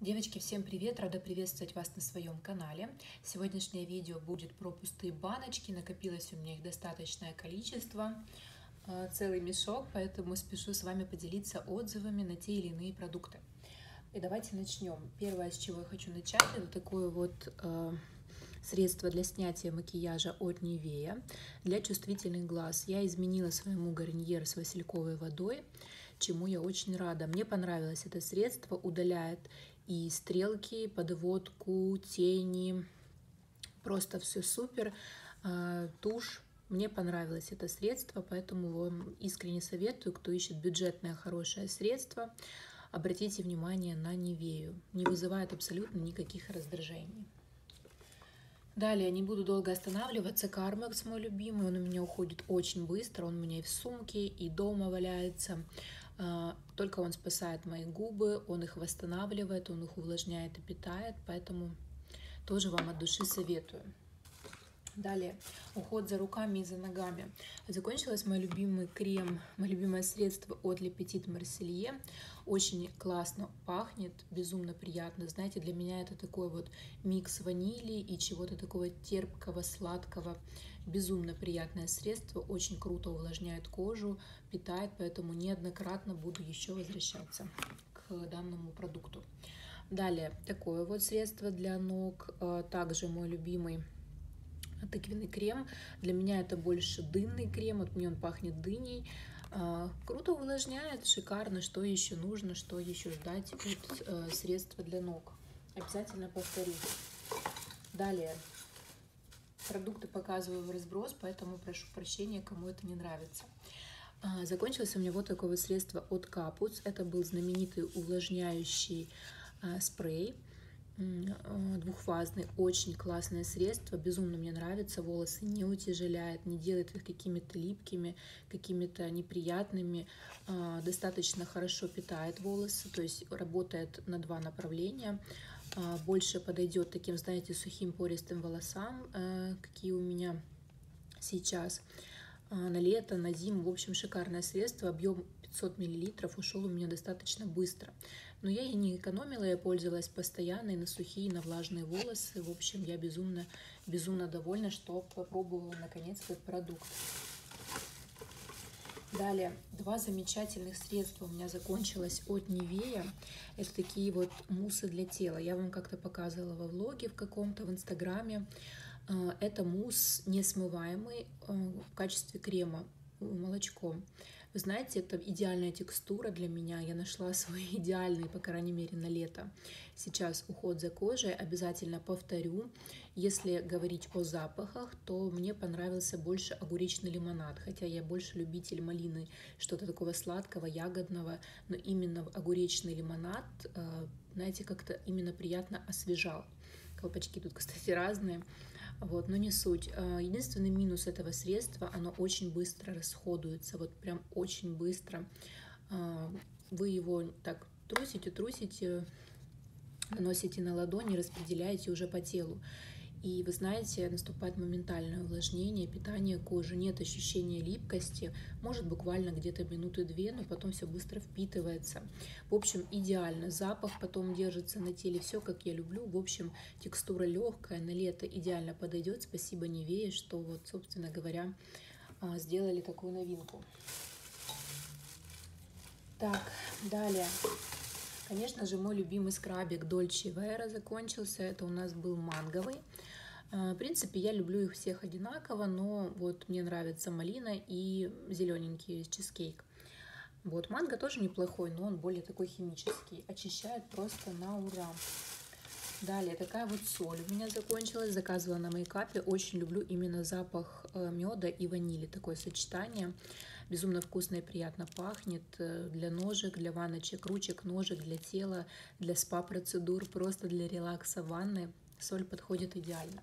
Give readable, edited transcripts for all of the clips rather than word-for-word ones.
Девочки, всем привет! Рада приветствовать вас на своем канале. Сегодняшнее видео будет про пустые баночки. Накопилось у меня их достаточное количество, целый мешок, поэтому спешу с вами поделиться отзывами на те или иные продукты. И давайте начнем. Первое, с чего я хочу начать, это такое вот средство для снятия макияжа от Nivea для чувствительных глаз. Я изменила своему гарньер с васильковой водой, чему я очень рада. Мне понравилось это средство, удаляет и стрелки, подводку, тени, просто все супер. Тушь, мне понравилось это средство, поэтому вам искренне советую, кто ищет бюджетное хорошее средство, обратите внимание на Nivea. Не вызывает абсолютно никаких раздражений. Далее, не буду долго останавливаться. Carmex мой любимый, он у меня уходит очень быстро, он у меня и в сумке, и дома валяется. Только он спасает мои губы, он их восстанавливает, он их увлажняет и питает, поэтому тоже вам от души советую. Далее, уход за руками и за ногами. Закончилось мой любимый крем, мое любимое средство от Le Petit Marseillais. Очень классно пахнет, безумно приятно. Знаете, для меня это такой вот микс ванили и чего-то такого терпкого, сладкого. Безумно приятное средство, очень круто увлажняет кожу, питает, поэтому неоднократно буду еще возвращаться к данному продукту. Далее, такое вот средство для ног, также мой любимый тыквенный крем. Для меня это больше дынный крем, вот мне он пахнет дыней. Круто увлажняет, шикарно. Что еще нужно, что еще ждать от средства для ног? Обязательно повторю. Далее. Продукты показываю в разброс, поэтому прошу прощения, кому это не нравится. Закончилось у меня вот такое вот средство от Капуц. Это был знаменитый увлажняющий спрей. Двухфазный, очень классное средство, безумно мне нравится, волосы не утяжеляет, не делает их какими-то липкими, какими-то неприятными, достаточно хорошо питает волосы, то есть работает на два направления, больше подойдет таким, знаете, сухим пористым волосам, какие у меня сейчас, на лето, на зиму. В общем, шикарное средство, объем 500 мл ушел у меня достаточно быстро. Но я и не экономила, я пользовалась постоянно и на сухие, и на влажные волосы. В общем, я безумно довольна, что попробовала наконец этот продукт. Далее, два замечательных средства у меня закончилось от Nivea. Это такие вот муссы для тела. Я вам как-то показывала во влоге в каком-то, в инстаграме. Это мусс несмываемый в качестве крема молочком. Вы знаете, это идеальная текстура для меня. Я нашла свой идеальный, по крайней мере, на лето. Сейчас уход за кожей. Обязательно повторю. Если говорить о запахах, то мне понравился больше огуречный лимонад. Хотя я больше любитель малины, что-то такого сладкого, ягодного. Но именно огуречный лимонад, знаете, как-то именно приятно освежал. Колпачки тут, кстати, разные. Вот, но не суть. Единственный минус этого средства, оно очень быстро расходуется, вот прям очень быстро. Вы его так трусите, наносите на ладони, распределяете уже по телу. И вы знаете, наступает моментальное увлажнение, питание кожи, нет ощущения липкости, может буквально где-то минуты-две, но потом все быстро впитывается. В общем, идеально. Запах потом держится на теле, все как я люблю. В общем, текстура легкая, на лето идеально подойдет. Спасибо Nivea, что вот, собственно говоря, сделали такую новинку. Так, далее. Конечно же, мой любимый скрабик Dolce Vera закончился. Это у нас был манговый. В принципе, я люблю их всех одинаково, но вот мне нравится малина и зелененький чизкейк. Вот манго тоже неплохой, но он более такой химический. Очищает просто на ура. Далее, такая вот соль у меня закончилась. Заказывала на мейкапе. Очень люблю именно запах меда и ванили. Такое сочетание. Безумно вкусно и приятно пахнет. Для ножек, для ванночек, ручек, ножек, для тела, для спа-процедур, просто для релакса ванны. Соль подходит идеально.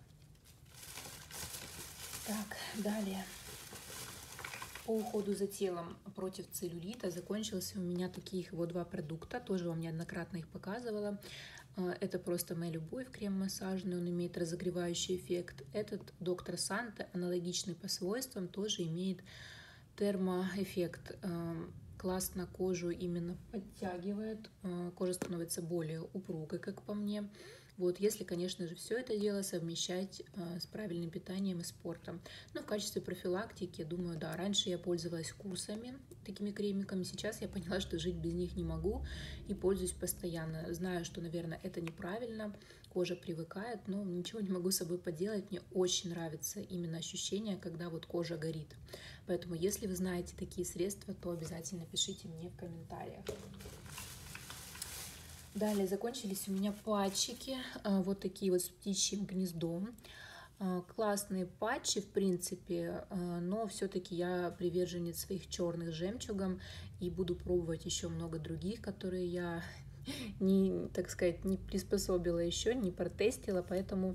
Так, далее. По уходу за телом против целлюлита закончился у меня таких вот два продукта. Тоже вам неоднократно их показывала. Это просто моя любовь, крем массажный, он имеет разогревающий эффект. Этот Доктор Санте, аналогичный по свойствам, тоже имеет термоэффект. классно кожу именно подтягивает, кожа становится более упругой, как по мне. Вот, если, конечно же, все это дело совмещать с правильным питанием и спортом. Но в качестве профилактики, думаю, да, раньше я пользовалась курсами, такими кремиками, сейчас я поняла, что жить без них не могу и пользуюсь постоянно. Знаю, что, наверное, это неправильно, кожа привыкает, но ничего не могу с собой поделать. Мне очень нравится именно ощущение, когда вот кожа горит. Поэтому, если вы знаете такие средства, то обязательно пишите мне в комментариях. Далее закончились у меня патчики, вот такие вот с птичьим гнездом. Классные патчи, в принципе, но все-таки я приверженец своих черных жемчугом и буду пробовать еще много других, которые я не, так сказать, не приспособила еще, не протестила, поэтому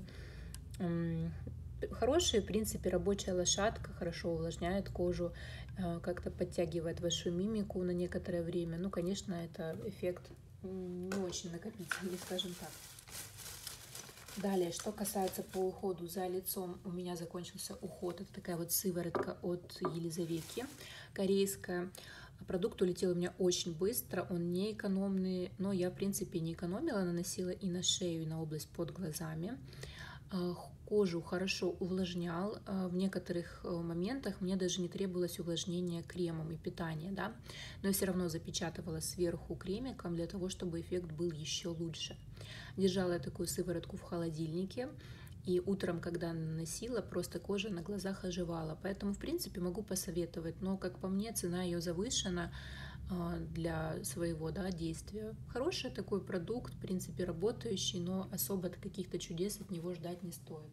хорошие, в принципе, рабочая лошадка, хорошо увлажняет кожу, как-то подтягивает вашу мимику на некоторое время. Ну, конечно, это эффект не очень накопительный, скажем так. Далее, что касается по уходу за лицом, у меня закончился уход. Это такая вот сыворотка от Елизаветки, корейская. Продукт улетел у меня очень быстро, он не экономный, но я, в принципе, не экономила, наносила и на шею, и на область под глазами. Кожу хорошо увлажнял, в некоторых моментах мне даже не требовалось увлажнение кремом и питание, да, но я все равно запечатывала сверху кремиком для того, чтобы эффект был еще лучше. Держала я такую сыворотку в холодильнике, и утром, когда наносила, просто кожа на глазах оживала, поэтому, в принципе, могу посоветовать, но, как по мне, цена ее завышена для своего, да, действия. Хороший такой продукт, в принципе, работающий, но особо каких-то чудес от него ждать не стоит.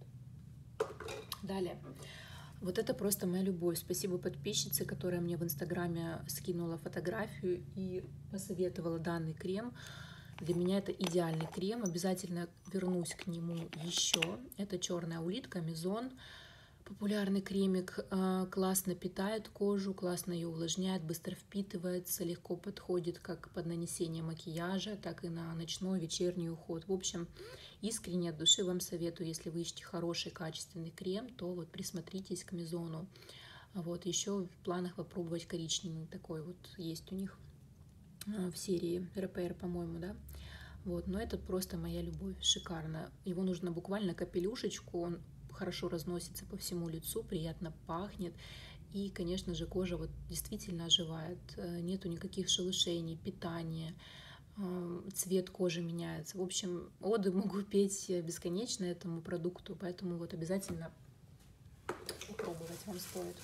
Далее. Вот это просто моя любовь. Спасибо подписчице, которая мне в Инстаграме скинула фотографию и посоветовала данный крем. Для меня это идеальный крем. Обязательно вернусь к нему еще. Это черная улитка, Мизон. Популярный кремик, классно питает кожу, классно ее увлажняет, быстро впитывается, легко подходит как под нанесение макияжа, так и на ночной, вечерний уход. В общем, искренне от души вам советую, если вы ищете хороший, качественный крем, то вот присмотритесь к Мизону. Вот еще в планах попробовать коричневый такой вот есть у них в серии Repair, по-моему, да. Вот, но это просто моя любовь, шикарно. Его нужно буквально капелюшечку, он хорошо разносится по всему лицу, приятно пахнет. И, конечно же, кожа вот действительно оживает. Нету никаких шелушений, питания, цвет кожи меняется. В общем, оды могу петь бесконечно этому продукту, поэтому вот обязательно попробовать вам стоит.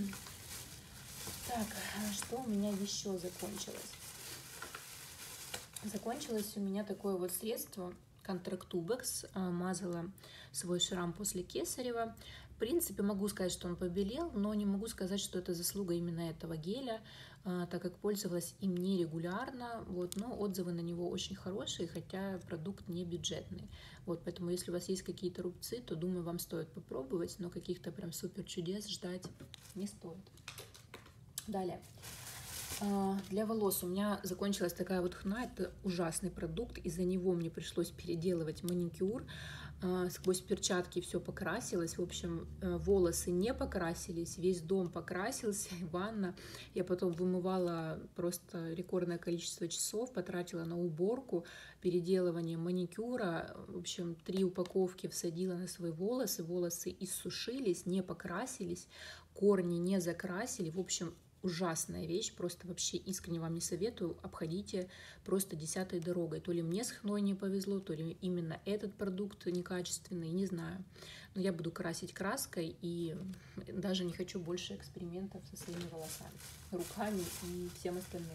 Так, что у меня еще закончилось? Закончилось у меня такое вот средство Контрактубекс, мазала свой шрам после кесарева. В принципе, могу сказать, что он побелел, но не могу сказать, что это заслуга именно этого геля, так как пользовалась им нерегулярно, вот, но отзывы на него очень хорошие, хотя продукт не бюджетный. Вот, поэтому если у вас есть какие-то рубцы, то, думаю, вам стоит попробовать, но каких-то прям супер чудес ждать не стоит. Далее. Для волос у меня закончилась такая вот хна, это ужасный продукт, из-за него мне пришлось переделывать маникюр, сквозь перчатки все покрасилось, в общем, волосы не покрасились, весь дом покрасился, и ванна, я потом вымывала просто рекордное количество часов, потратила на уборку, переделывание маникюра, в общем, 3 упаковки всадила на свои волосы, волосы иссушились, не покрасились, корни не закрасили, в общем, ужасная вещь, просто вообще искренне вам не советую, обходите просто 10-й дорогой. То ли мне с хной не повезло, то ли именно этот продукт некачественный, не знаю. Но я буду красить краской и даже не хочу больше экспериментов со своими волосами, руками и всем остальным.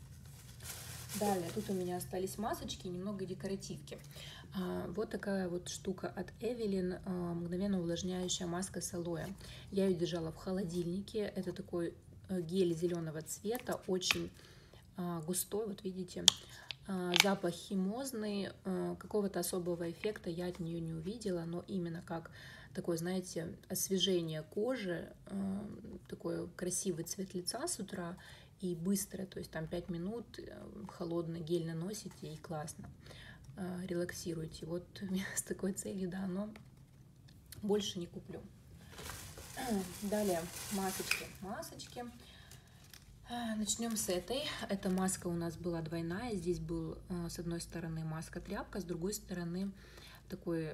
Далее, тут у меня остались масочки, немного декоративки. Вот такая вот штука от Эвелин, мгновенно увлажняющая маска с алоэ. Я ее держала в холодильнике, это такой гель зеленого цвета, очень густой, вот видите, запах химозный, какого-то особого эффекта я от нее не увидела, но именно как такое, знаете, освежение кожи, такой красивый цвет лица с утра и быстро, то есть там 5 минут холодный гель наносите и классно релаксируете. Вот с такой целью, да, но больше не куплю. Далее масочки. Начнем с этой. Эта маска у нас была двойная. Здесь был с одной стороны маска-тряпка, с другой стороны такой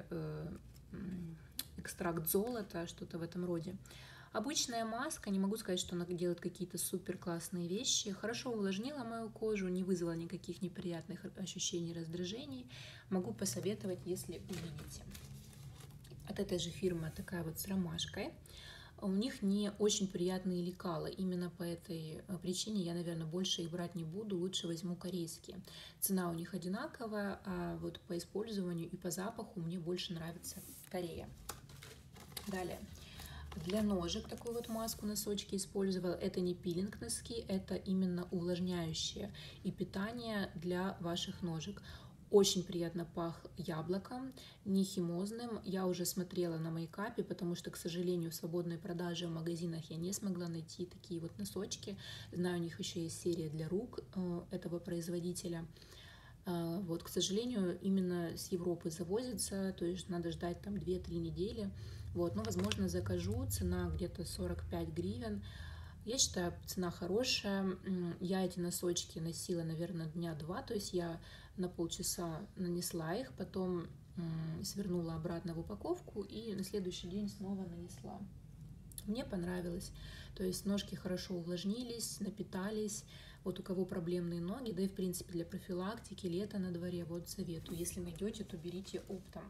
экстракт золота, что-то в этом роде. Обычная маска, не могу сказать, что она делает какие-то супер классные вещи. Хорошо увлажнила мою кожу, не вызвала никаких неприятных ощущений, раздражений. Могу посоветовать, если увидите. От этой же фирмы такая вот с ромашкой. У них не очень приятные лекала. Именно по этой причине я, наверное, больше их брать не буду. Лучше возьму корейские. Цена у них одинаковая, а вот по использованию и по запаху мне больше нравится Корея. Далее. Для ножек такую вот маску, носочки использовала. Это не пилинг носки, это именно увлажняющее и питание для ваших ножек. Очень приятно пах яблоком, не химозным. Я уже смотрела на мейкапе, потому что, к сожалению, в свободной продаже в магазинах я не смогла найти такие вот носочки. Знаю, у них еще есть серия для рук этого производителя. Вот, к сожалению, именно с Европы завозится, то есть надо ждать там 2-3 недели. Вот, но, возможно, закажу. Цена где-то 45 гривен. Я считаю, цена хорошая. Я эти носочки носила, наверное, дня 2, то есть я на полчаса нанесла их, потом свернула обратно в упаковку и на следующий день снова нанесла. Мне понравилось. То есть ножки хорошо увлажнились, напитались. Вот у кого проблемные ноги, да и в принципе для профилактики, лето на дворе, вот советую. Если найдете, то берите оптом.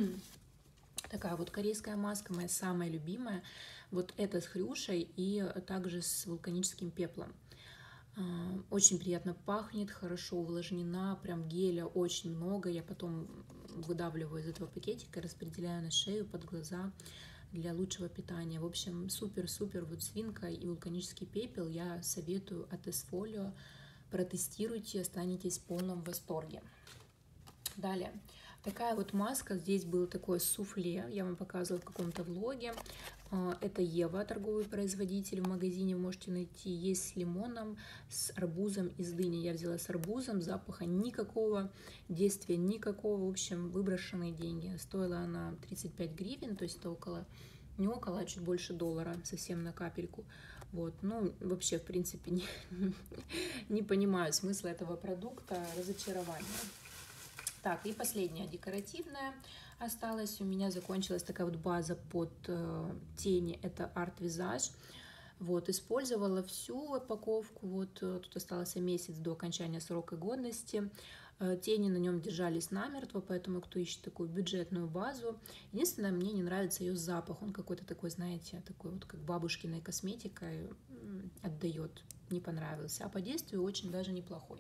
Такая вот корейская маска, моя самая любимая. Вот это с хрюшей и также с вулканическим пеплом. Очень приятно пахнет, хорошо увлажнена, прям геля очень много. Я потом выдавливаю из этого пакетика, распределяю на шею, под глаза для лучшего питания. В общем, супер-супер вот свинка и вулканический пепел я советую от Esfolio. Протестируйте, останетесь в полном восторге. Далее. Такая вот маска, здесь было такое суфле, я вам показывала в каком-то влоге. Это Ева, торговый производитель, в магазине можете найти. Есть с лимоном, с арбузом и с дыней. Я взяла с арбузом, запаха никакого, действия никакого, в общем, выброшенные деньги. Стоила она 35 гривен, то есть это около, не около, а чуть больше $1, совсем на капельку. Вот, ну, вообще, в принципе, не понимаю смысла этого продукта, разочарование. Так, и последняя декоративная осталась. У меня закончилась такая вот база под тени. Это Art Visage. Вот, использовала всю упаковку. Вот, тут остался месяц до окончания срока годности. Тени на нем держались намертво, поэтому кто ищет такую бюджетную базу. Единственное, мне не нравится ее запах. Он какой-то такой, знаете, такой вот как бабушкиной косметикой отдает. Не понравился. А по действию очень даже неплохой.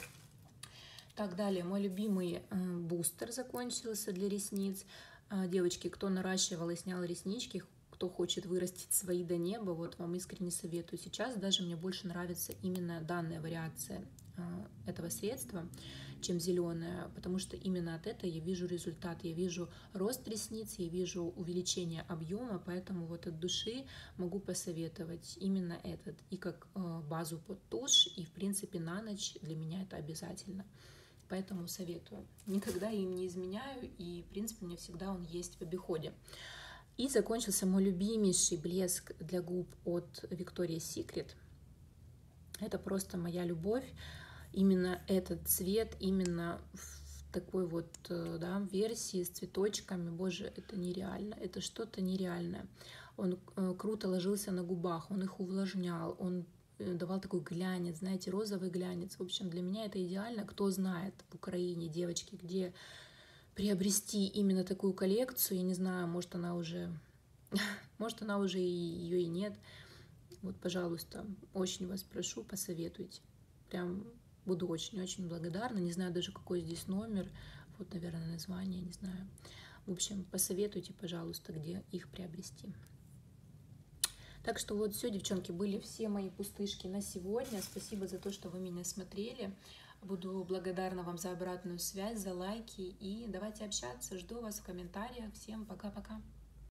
Так, далее, мой любимый бустер закончился для ресниц. Девочки, кто наращивал и снял реснички, кто хочет вырастить свои до неба, вот вам искренне советую. Сейчас даже мне больше нравится именно данная вариация этого средства, чем зеленая, потому что именно от этого я вижу результат. Я вижу рост ресниц, я вижу увеличение объема, поэтому вот от души могу посоветовать именно этот. И как базу под тушь, и в принципе на ночь для меня это обязательно. Поэтому советую. Никогда им не изменяю, и, в принципе, у меня всегда он есть в обиходе. И закончился мой любимейший блеск для губ от Victoria's Secret. Это просто моя любовь. Именно этот цвет, именно в такой вот да, версии с цветочками. Боже, это нереально. Это что-то нереальное. Он круто ложился на губах, он их увлажнял, он давал такой глянец, знаете, розовый глянец. В общем, для меня это идеально. Кто знает в Украине, девочки, где приобрести именно такую коллекцию, я не знаю, может она уже ее и нет. Вот, пожалуйста, очень вас прошу, посоветуйте. Прям буду очень-очень благодарна. Не знаю даже, какой здесь номер. Вот, наверное, название, не знаю. В общем, посоветуйте, пожалуйста, где их приобрести. Так что вот все, девчонки, были все мои пустышки на сегодня. Спасибо за то, что вы меня смотрели. Буду благодарна вам за обратную связь, за лайки. И давайте общаться. Жду вас в комментариях. Всем пока-пока.